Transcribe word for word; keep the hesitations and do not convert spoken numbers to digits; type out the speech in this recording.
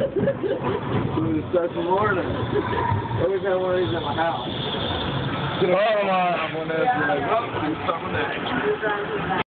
It's such a morning. I wish I had one of these at my house. Oh, my. One of those, like, oh, do something next.